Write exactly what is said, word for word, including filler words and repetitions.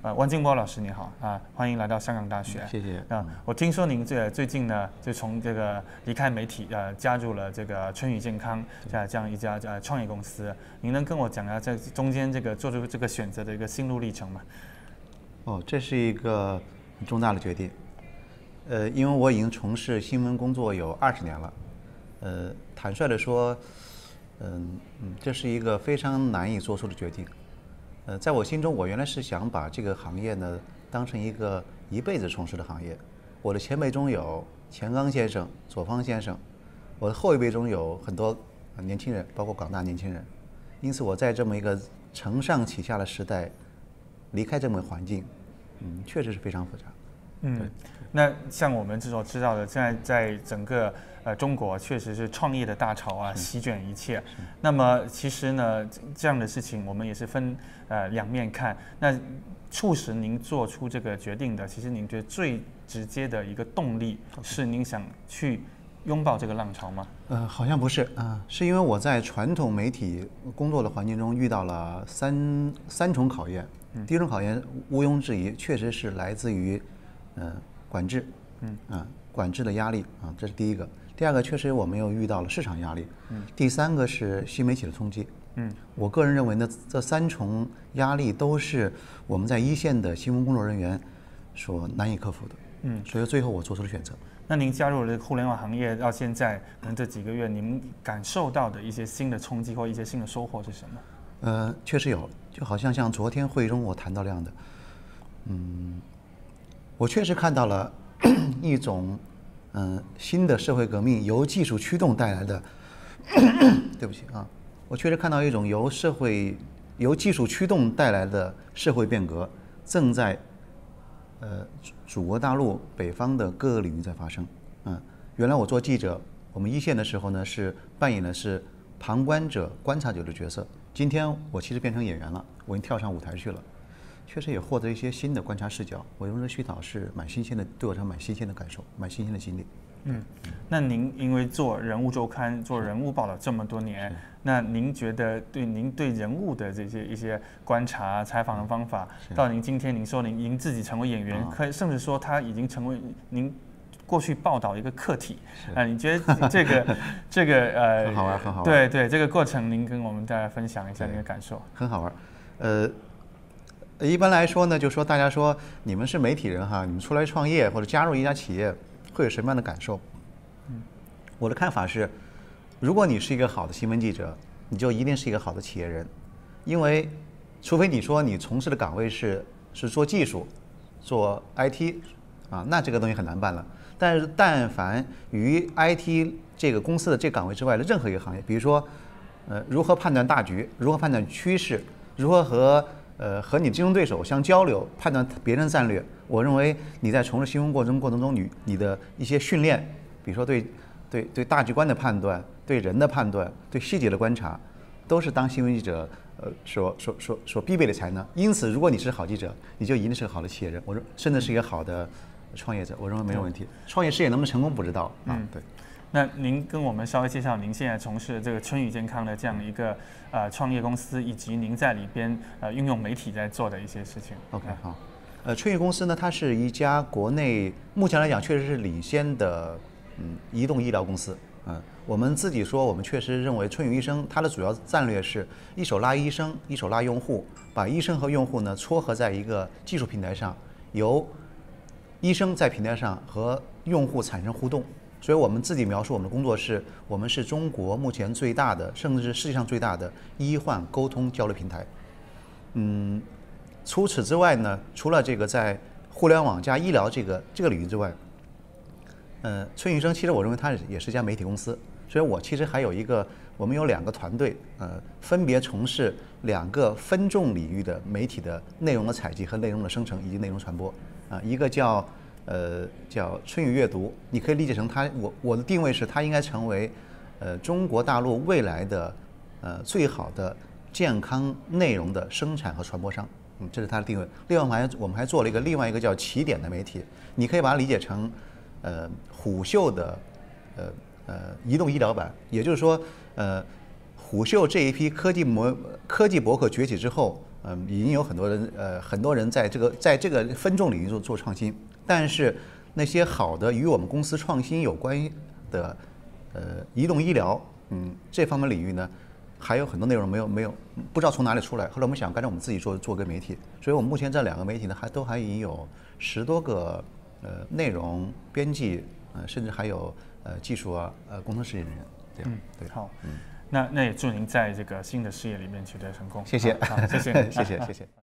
呃，王金波老师你好啊，欢迎来到香港大学。 谢谢啊，我听说您这最近呢，就从这个离开媒体，呃，加入了这个春雨健康这样这样一家呃创业公司。您能跟我讲一下在中间这个做出这个选择的一个心路历程吗？ 哦，这是一个很重大的决定。呃，因为我已经从事新闻工作有二十年了。呃，坦率的说，嗯嗯，这是一个非常难以做出的决定。呃，在我心中，我原来是想把这个行业呢当成一个一辈子从事的行业。我的前辈中有钱刚先生、左方先生，我的后一辈中有很多年轻人，包括广大年轻人。因此，我在这么一个承上启下的时代，离开这么个环境，嗯，确实是非常复杂。 嗯，那像我们这所知道的，现在在整个呃中国确实是创业的大潮啊，席卷一切。那么其实呢，这样的事情我们也是分呃两面看。那促使您做出这个决定的，其实您觉得最直接的一个动力是您想去拥抱这个浪潮吗？ 呃，好像不是啊、呃，是因为我在传统媒体工作的环境中遇到了三三重考验。嗯、第一种考验毋庸置疑，确实是来自于呃，管制，嗯啊，管制的压力啊，这是第一个。第二个，确实我们又遇到了市场压力。嗯。第三个是新媒体的冲击。嗯。我个人认为呢，这三重压力都是我们在一线的新闻工作人员所难以克服的。嗯。所以最后我做出了选择。 那您加入了互联网行业到现在，可能这几个月，您感受到的一些新的冲击或一些新的收获是什么？ 呃，确实有，就好像像昨天会议中我谈到那样的，嗯。我确实看到了一种，嗯、呃，新的社会革命由技术驱动带来的。对不起啊，我确实看到一种由社会由技术驱动带来的社会变革正在，呃，祖国大陆北方的各个领域在发生。嗯，原来我做记者，我们一线的时候呢是扮演的是旁观者、观察者的角色。今天我其实变成演员了，我已经跳上舞台去了。确实也获得一些新的观察视角，我认为徐导是蛮新鲜的，对我来说蛮新鲜的感受，蛮新鲜的经历。 嗯，那您因为做人物周刊、做人物报道这么多年，那您觉得对您对人物的这些一些观察、采访的方法，到您今天您说您您自己成为演员，可甚至说他已经成为您过去报道一个课题啊、呃，你觉得这个这个呃很好玩，很好玩。 对对，这个过程您跟我们大家分享一下您的感受。 很好玩，呃。一般来说呢，就说大家说你们是媒体人哈，你们出来创业或者加入一家企业，会有什么样的感受？嗯，我的看法是，如果你是一个好的新闻记者，你就一定是一个好的企业人，因为除非你说你从事的岗位是是做技术、做 I T 啊，那这个东西很难办了。但是但凡于 I T 这个公司的这个岗位之外的任何一个行业，比如说，呃，如何判断大局，如何判断趋势，如何和呃，和你竞争对手相交流，判断别人战略。我认为你在从事新闻过程过程中，你你的一些训练，比如说对对对大局观的判断、对人的判断、对细节的观察，都是当新闻记者呃所所所所必备的才能。因此，如果你是好记者，你就一定是个好的企业人，我说甚至是一个好的创业者，我认为没有问题。创业事业能不能成功不知道啊， 嗯， 对。 那您跟我们稍微介绍您现在从事这个春雨健康的这样一个呃创业公司，以及您在里边呃运用媒体在做的一些事情。 OK， 好。呃，春雨公司呢，它是一家国内目前来讲确实是领先的嗯移动医疗公司。嗯，我们自己说，我们确实认为春雨医生它的主要战略是一手拉医生，一手拉用户，把医生和用户呢撮合在一个技术平台上，由医生在平台上和用户产生互动。所以我们自己描述我们的工作是，我们是中国目前最大的，甚至是世界上最大的医患沟通交流平台。嗯，除此之外呢，除了这个在互联网加医疗这个这个领域之外，呃，春雨医生其实我认为它也是一家媒体公司，所以我其实还有一个，我们有两个团队，呃，分别从事两个分众领域的媒体的内容的采集和内容的生成以及内容传播。啊、呃，一个叫呃，叫春雨阅读，你可以理解成它，我我的定位是它应该成为，呃，中国大陆未来的，呃，最好的健康内容的生产和传播商，嗯，这是它的定位。另外，我们还我们还做了一个另外一个叫起点的媒体，你可以把它理解成，呃，虎嗅的，呃呃，移动医疗版，也就是说，呃，虎嗅这一批科技模科技博客崛起之后， 嗯，已经有很多人呃很多人在这个在这个分众领域做做创新，但是那些好的与我们公司创新有关的呃移动医疗，嗯，这方面领域呢，还有很多内容没有没有不知道从哪里出来。后来我们想，干脆我们自己做做个媒体，所以我们目前这两个媒体呢，还都还已经有十多个呃内容编辑，呃，甚至还有呃技术啊呃工程师人员。对， 嗯， 对， 好，嗯，那那也祝您在这个新的事业里面取得成功。 谢谢， 好，谢谢， 谢谢，谢谢。